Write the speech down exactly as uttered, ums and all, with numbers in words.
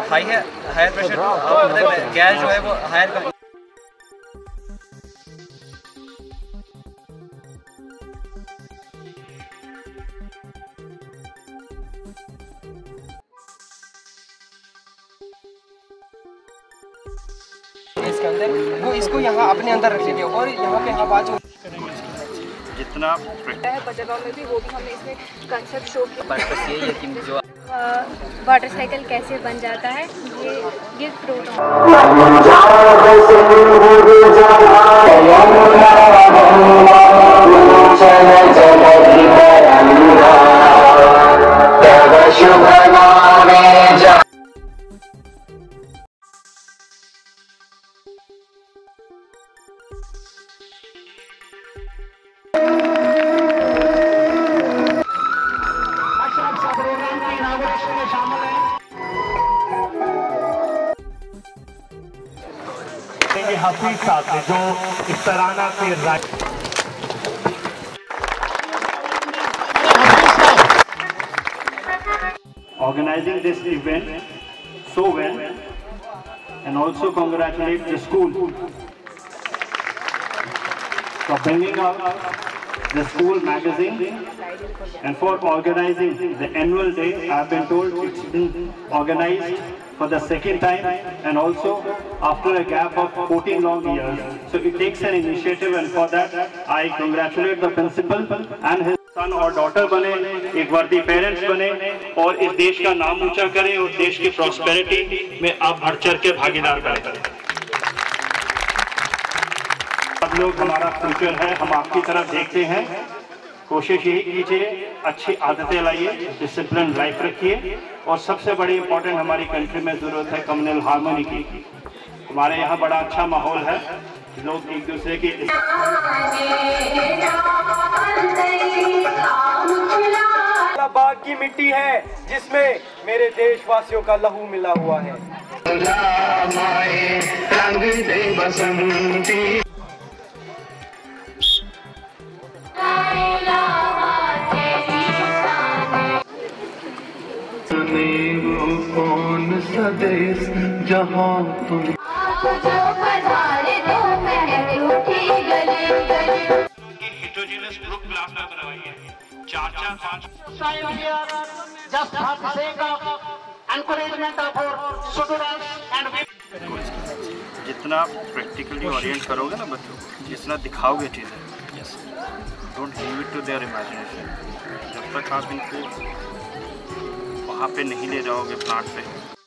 High है, higher pressure मतलब gas जो है वो हायर। इसके अंदर वो इसको यहाँ अपने अंदर रख लेंगे और यहाँ पे हवा जो जितना बजरौल में भी वो भी हमने इसमें कंसेप्ट शो किया। पर्पस ये है कि जो वाटर साइकिल कैसे बन जाता है, ये ये प्रोग्राम हफीज साहब ने जो इस तराना से organizing this event so well, and also congratulate the school for bringing out the school magazine and for organizing the annual day. I have been told it's been organized for the second time and also after a gap of fourteen long years. So it takes an initiative, and for that I congratulate the principal and his son और daughter बने, एक वर्दी parents बने और इस देश का नाम ऊंचा करें और देश की प्रॉस्पेरिटी में आप बढ़ चढ़ के भागीदार करें। सब लोग हमारा फ्यूचर है, हम आपकी तरफ देखते हैं। कोशिश यही कीजिए, अच्छी आदतें लाइए, डिसिप्लिन लाइफ रखिए और सबसे बड़ी इंपॉर्टेंट हमारी कंट्री में जरूरत है कम्युनल हार्मनी की। हमारे यहाँ बड़ा अच्छा माहौल है, लोग एक दूसरे की बाग की मिट्टी है जिसमें मेरे देशवासियों का लहू मिला हुआ है। कौन सा देश जहाँ तुम heterogeneous group class में करवाइए, चार चार पाँच just for the sake of encouragement of our students and जितना प्रैक्टिकली ओरिएंट करोगे ना बच्चों को, जितना दिखाओगे चीज़ें, yes, don't leave it to their imagination. जब तक आप इनको वहाँ पे नहीं ले जाओगे प्लांट पे,